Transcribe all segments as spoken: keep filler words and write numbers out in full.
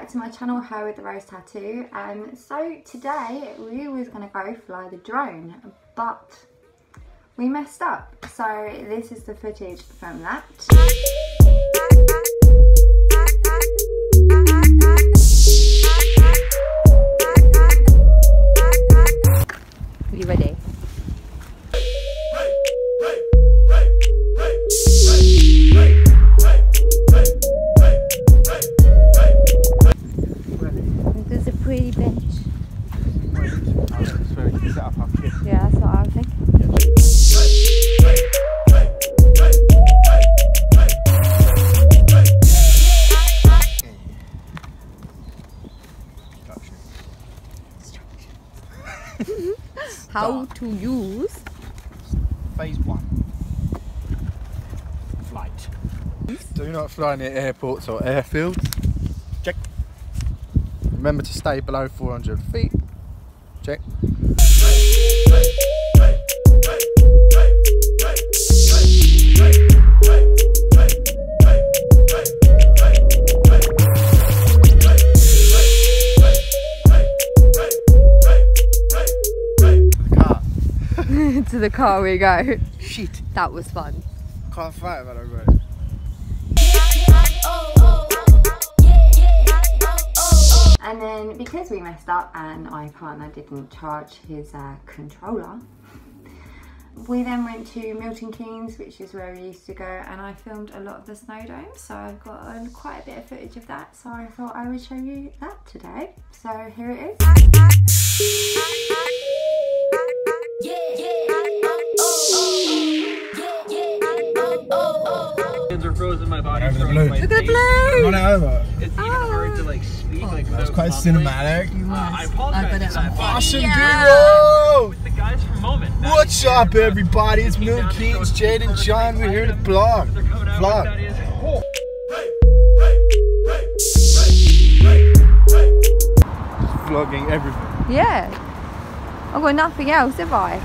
back to my channel, Her with the Rose Tattoo. Um, so today we was going to go fly the drone, but we messed up. So this is the footage from that. Are you ready? There's a pretty bench. Yeah, that's what I was thinking. How to use phase one. Flight. Do not fly near airports or airfields. Check. Remember to stay below four hundred feet. Check. to the car we go. Shit. That was fun. Can't fight about it, right? And then because we messed up and my partner didn't charge his uh, controller, we then went to Milton Keynes, which is where we used to go, and I filmed a lot of the Snowdome, so I've got uh, quite a bit of footage of that, so I thought I would show you that today. So here it is. Hands are frozen, my body Over the frozen. balloon. Look at the blue! Run it over. It's even Oh. hard to like speak. Like That was without quite mumbling. cinematic. Uh, I apologize for that. but Awesome, Yeah. Vero! With the guys from Moment. that What's is up, their, uh, everybody? It's taking Milton down the Keynes, show. Jade and John. We're here to They're vlog. coming out with Vlog. that is- Just vlogging everything. Yeah. I've got nothing else, have I?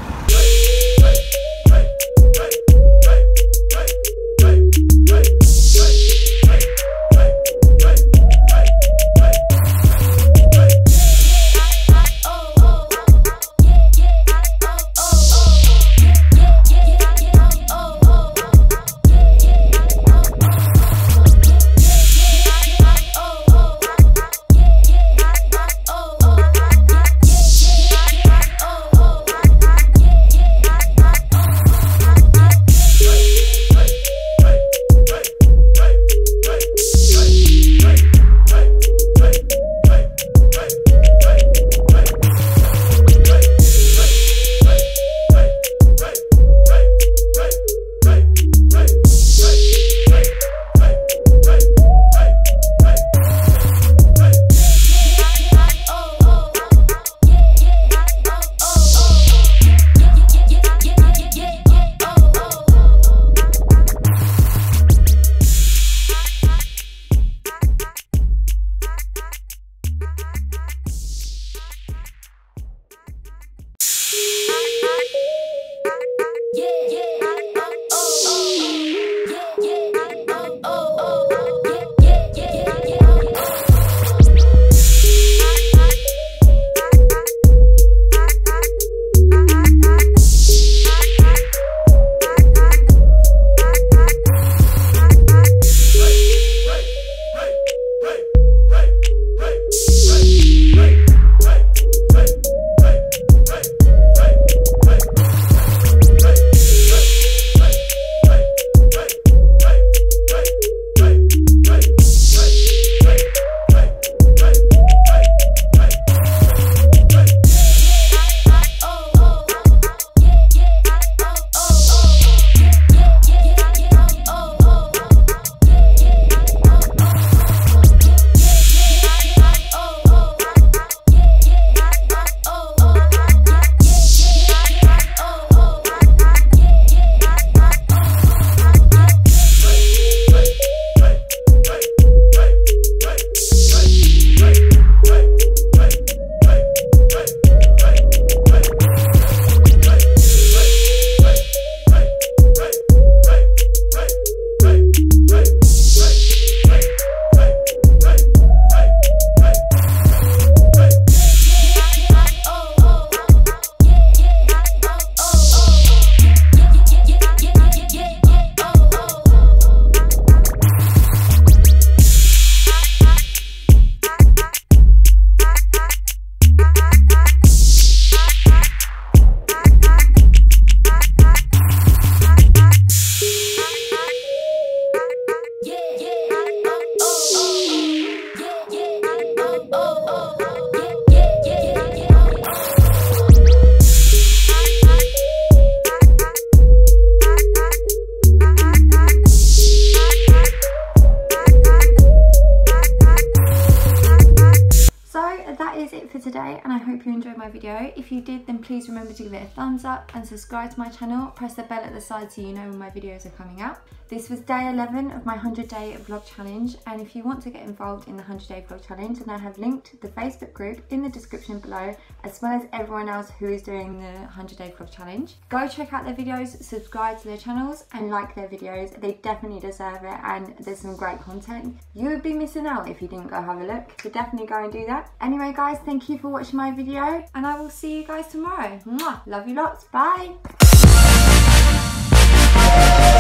my video. If you did, then please remember to give it a thumbs up and subscribe to my channel. Press the bell at the side so you know when my videos are coming out. This was day eleven of my one hundred day vlog challenge, and if you want to get involved in the one hundred day vlog challenge, then I have linked the Facebook group in the description below, as well as everyone else who is doing the one hundred day vlog challenge. Go check out their videos, subscribe to their channels and like their videos. They definitely deserve it, and there's some great content. You would be missing out if you didn't go have a look, so definitely go and do that. Anyway guys, thank you for watching my video, and I will see you guys tomorrow. Mwah! Love you lots, bye!